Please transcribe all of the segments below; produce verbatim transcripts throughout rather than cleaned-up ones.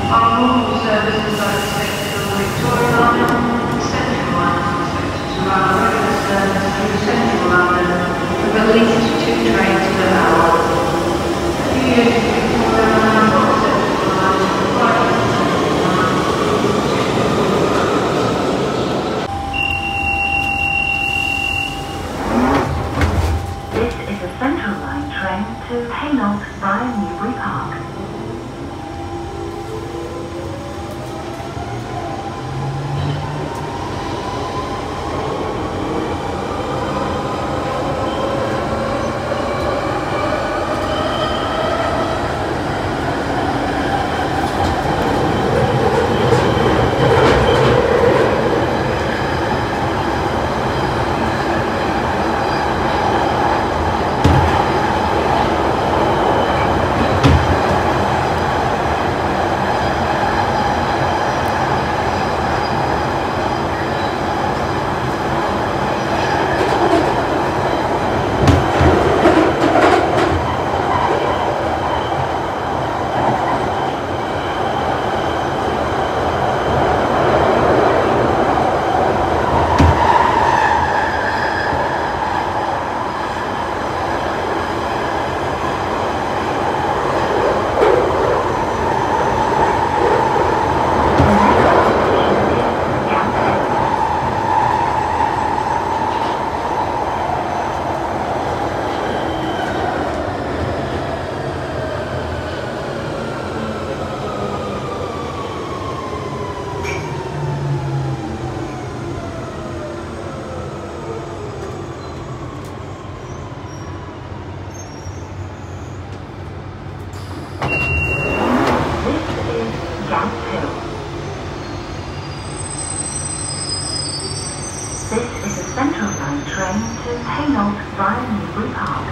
Our normal services are expected on the Victoria Line, Central Line is expected to run a regular service through Central London with at least two trains per hour. A few years ago, Victoria Line got Central Line to provide Central Line. This is a Central Line train to Hainault via Newbury Park. This is a Central Line train to Hainault via Newbury Park.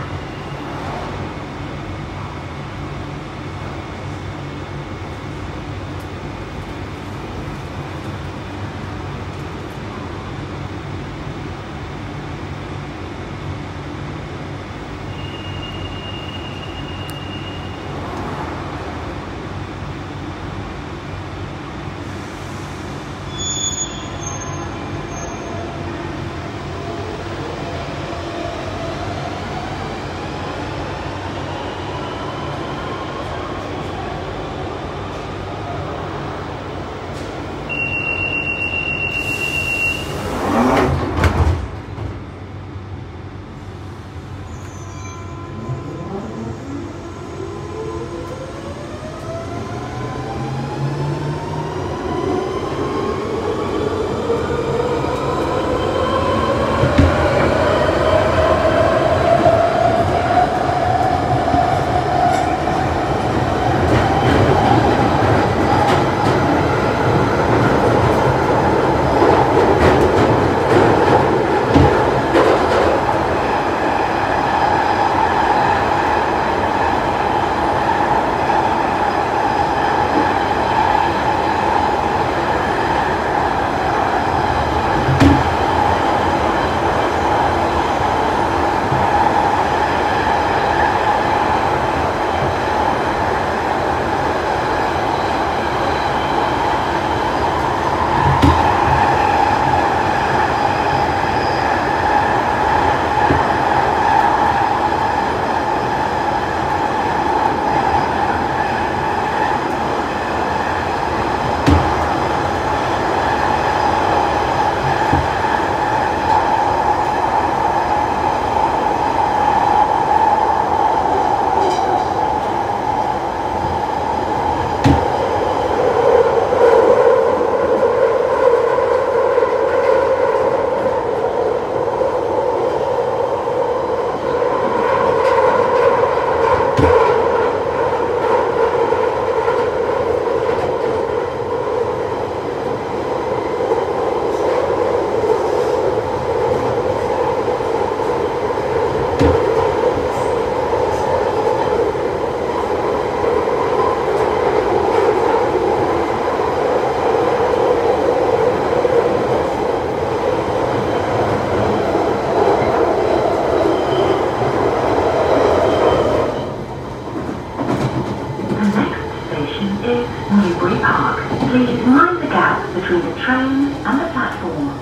Park. Please mind the gap between the train and the platform.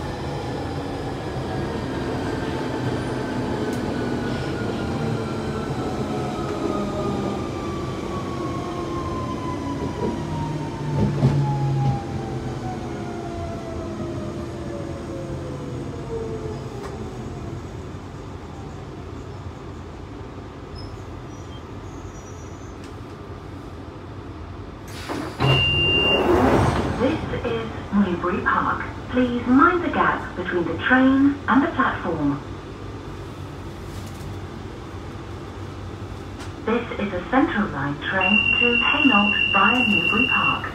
Park. Please mind the gap between the train and the platform. This is a Central Line train to Hainault via Newbury Park.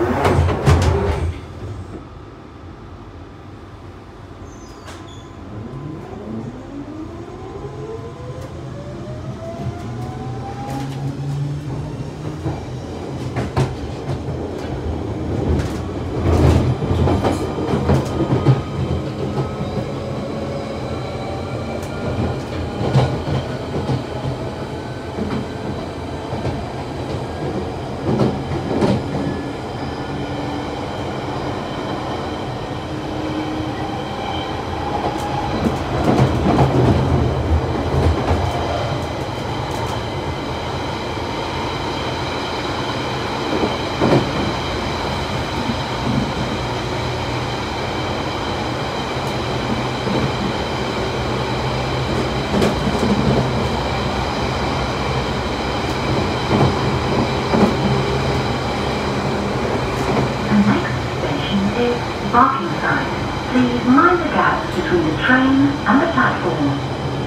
Parking sign. Please mind the gap between the train and the platform.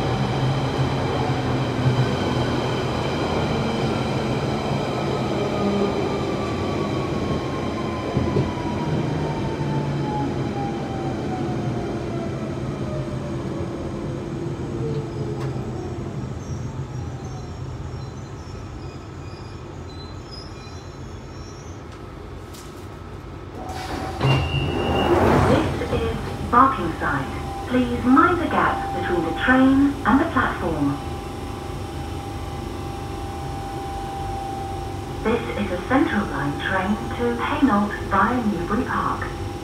Parking sign. Please mind the gap between the train and the platform. This is a Central Line train to Hainault via Newbury Park.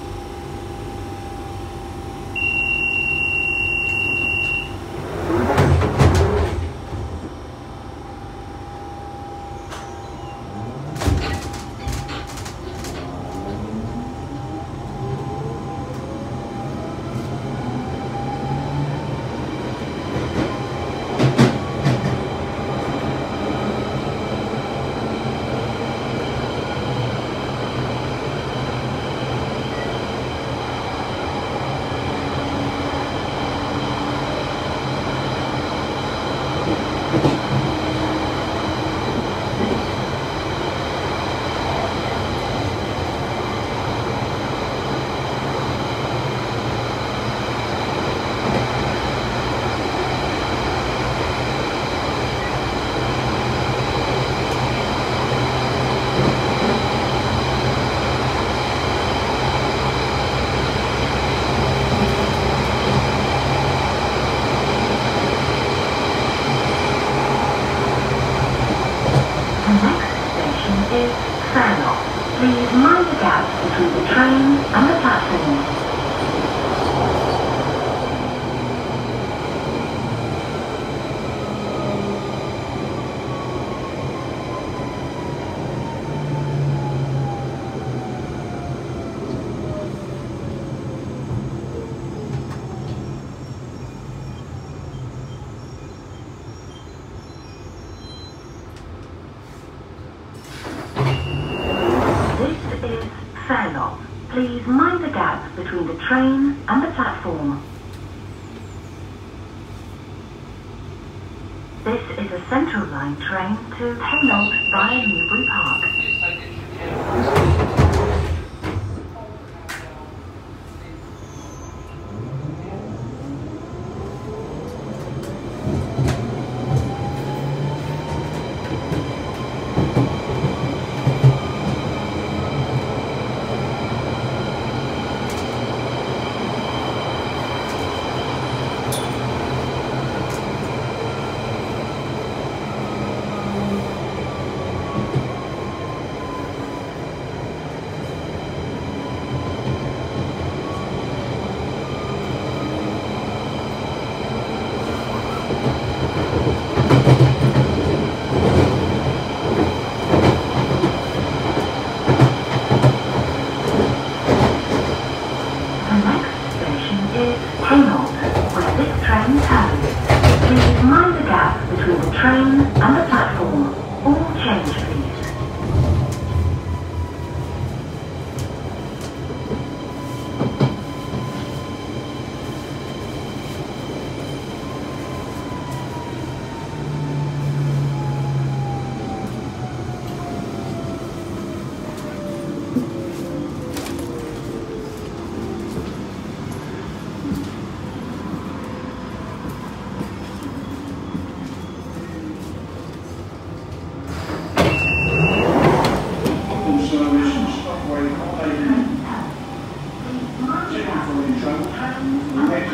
Hainault. Please mind the gap between the train and the platform. Hainault. Please mind the gap between the train and the platform. This is a Central Line train to Hainault via Newbury Park.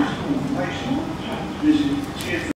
Small change.